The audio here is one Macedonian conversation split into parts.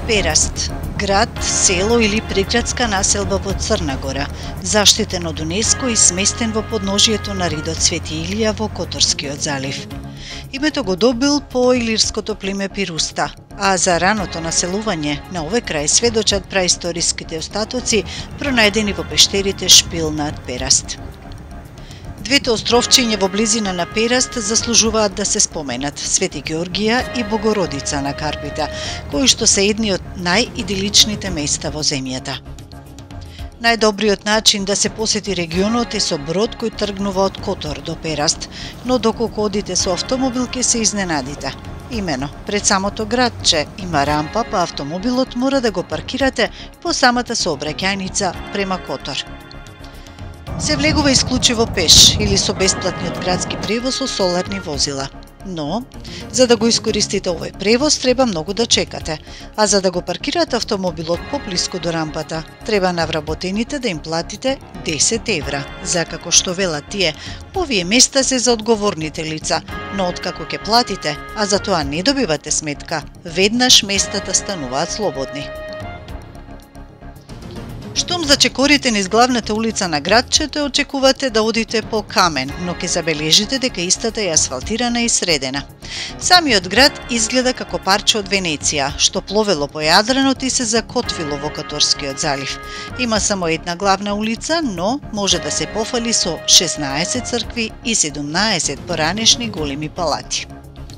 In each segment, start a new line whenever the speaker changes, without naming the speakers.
Пераст, град, село или приградска населба во Црна Гора, заштитен од УНЕСКО и сместен во подножието на ридот Свети Илија во Которскиот залив. Името го добил по илирското племе Пируста, а за раното населување на овој крај сведочат праисториските остатоци пронајдени во пештерите Шпил над Пераст. Двете островчиња во близина на Пераст заслужуваат да се споменат: Свети Ѓоргија и Богородица на Карпите, кои што се едни од најидиличните места во земјата. Најдобриот начин да се посети регионот е со брод кој тргнува од Котор до Пераст, но доколку одите со автомобил ќе се изненадите. Имено, пред самото градче има рампа, па автомобилот мора да го паркирате по самата сообраќајница према Котор. Се влегува исклучиво пеш или со бесплатниот градски превоз со соларни возила. Но, за да го искористите овој превоз, треба многу да чекате, а за да го паркирате автомобилот поблиску до рампата, треба на вработените да им платите 10 евра. За како што велат тие, овие места се за одговорните лица, но откако ќе платите, а за тоа не добивате сметка, веднаш местата стануваат слободни. Штом зачекорите низ главната улица на градчето, очекувате да одите по камен, но ќе забележите дека истата е асфалтирана и средена. Самиот град изгледа како парче од Венеција, што пловело по Јадранот и се закотвило во Которскиот залив. Има само една главна улица, но може да се пофали со 16 цркви и 17 поранешни големи палати.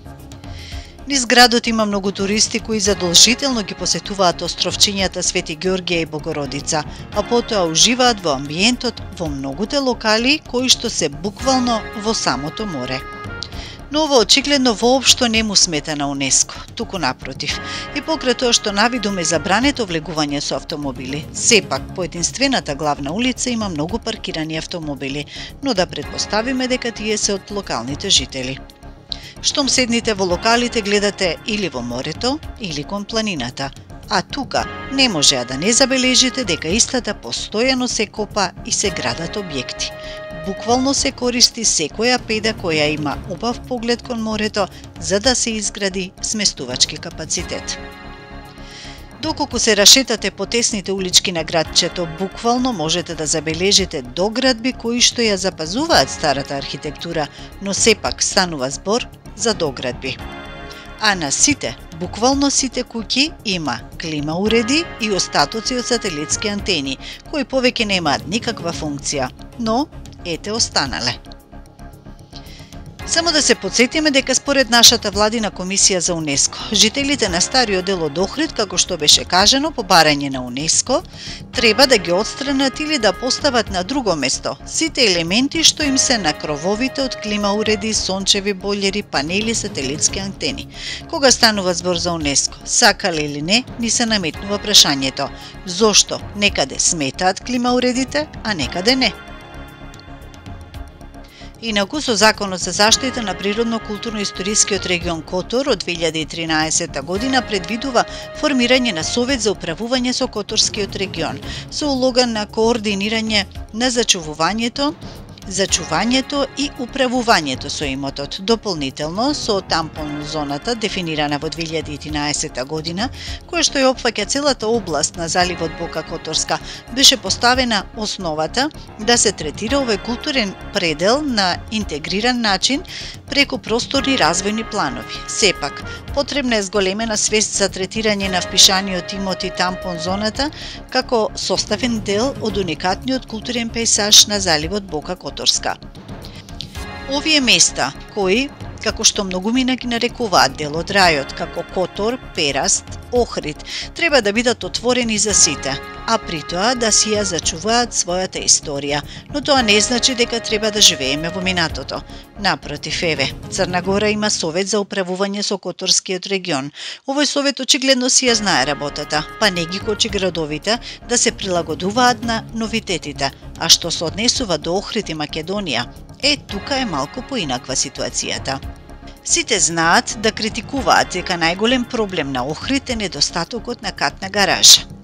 Низ градот има многу туристи кои задолжително ги посетуваат островчињата Свети Ѓоргија и Богородица, а потоа уживаат во амбиентот во многуте локали кои што се буквално во самото море. Но ова очигледно воопшто не му смета на УНЕСКО, туку напротив. И покрај тоа што навидум е забрането влегување со автомобили, сепак по единствената главна улица има многу паркирани автомобили, но да претпоставиме дека тие се од локалните жители. Штом седните во локалите, гледате или во морето, или кон планината, а тука не може да не забележите дека истата постојано се копа и се градат објекти. Буквално се користи секоја педа која има убав поглед кон морето за да се изгради сместувачки капацитет. Доколку се рашетате по тесните улички на градчето, буквално можете да забележите доградби кои што ја запазуваат старата архитектура, но сепак станува збор за доградби. А на сите, буквално сите куќи има клима уреди и остатоци од сателитски антени, кои повеќе немаат никаква функција, но ете останале. Само да се подсетиме дека според нашата владина комисија за УНЕСКО, жителите на стариот дел од Охрид, како што беше кажано по барање на УНЕСКО, треба да ги отстранат или да постават на друго место сите елементи што им се на крововите од клима уреди, сончеви бољери, панели, сателитски антени. Кога станува збор за УНЕСКО, сакале или не, ни се наметнува прашањето: зошто некаде сметаат клима уредите, а некаде не? Инаку со Законот за заштита на природно-културно-историскиот регион Котор од 2013 година предвидува формирање на Совет за управување со Которскиот регион, со улога на координирање на зачувањето и управувањето со имотот. Дополнително, со тампон зоната, дефинирана во 2011 година, која што ја опфаќа целата област на заливот Бока Которска, беше поставена основата да се третира овој културен предел на интегриран начин преку просторни развојни планови. Сепак, потребна е зголемена свест за третирање на впишаниот имот и тампон зоната како составен дел од уникатниот културен пејзаж на заливот Бока Которска. Овие места, кои, како што многумина ги нарекуваат дел од рајот, како Котор, Пераст, Охрид, треба да бидат отворени за сите, а при тоа да си ја зачуваат својата историја, но тоа не значи дека треба да живееме во минатото. Напротив, еве, Црна Гора има Совет за управување со Которскиот регион. Овој совет очигледно си ја знае работата, па не ги кочи градовите да се прилагодуваат на новитетите, а што се однесува до Охрид и Македонија, тука е малку поинаква ситуацијата. Сите знаат да критикуваат дека најголем проблем на Охрид е недостатокот на катна гаража.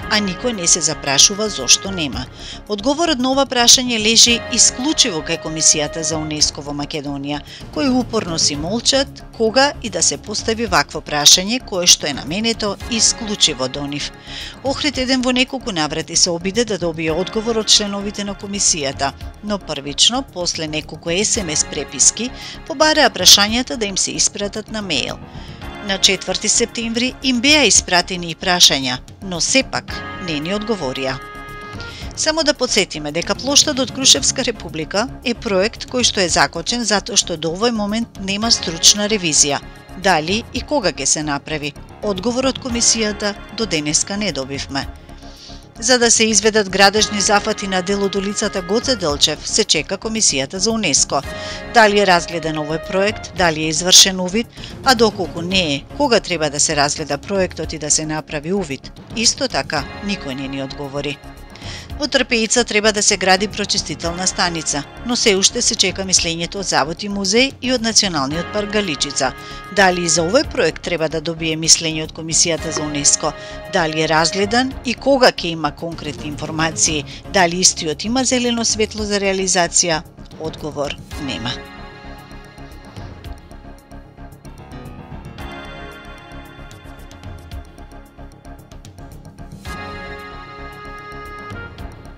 а никој не се запрашува зошто нема. Одговорот на ова прашање лежи исклучиво кај Комисијата за УНЕСКО во Македонија, кои упорно си молчат кога и да се постави вакво прашање кое што е наменето исклучиво до нив. Охрид еден во неколку наврати се обиде да добие одговор од членовите на комисијата, но првично, после неколку SMS преписки, побараа прашањата да им се испратат на мејл. На 4 септември им беа испратени и прашања, но сепак не ни одговорија. Само да подсетиме дека плоштадот Крушевска република е проект кој што е закочен затоа што до овој момент нема стручна ревизија. Дали и кога ќе се направи? Одговор од комисијата до денеска не добивме. За да се изведат градежни зафати на дел од улицата Гоце Делчев, се чека Комисијата за УНЕСКО. Дали е разгледан овој проект, дали е извршен увид, а доколку не е, кога треба да се разгледа проектот и да се направи увид? Исто така, никој не ни одговори. Во Трпеица треба да се гради прочистителна станица, но се уште се чека мислењето од Завод и музеј и од Националниот парк Галичица. Дали и за овој проект треба да добие мислење од Комисијата за УНЕСКО? Дали е разгледан и кога ќе има конкретни информации? Дали истиот има зелено светло за реализација? Одговор нема.